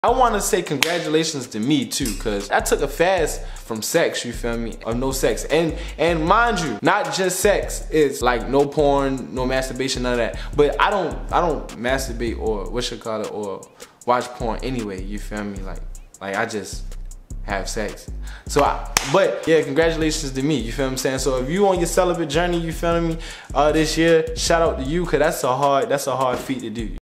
I want to say congratulations to me too, cause I took a fast from sex, you feel me, of no sex, and mind you, not just sex. It's like no porn, no masturbation, none of that. But I don't masturbate or or watch porn anyway. You feel me? Like I just have sex. So but yeah, congratulations to me. You feel what I'm saying? So if you on your celibate journey, you feel me, this year, shout out to you, cause that's a hard feat to do.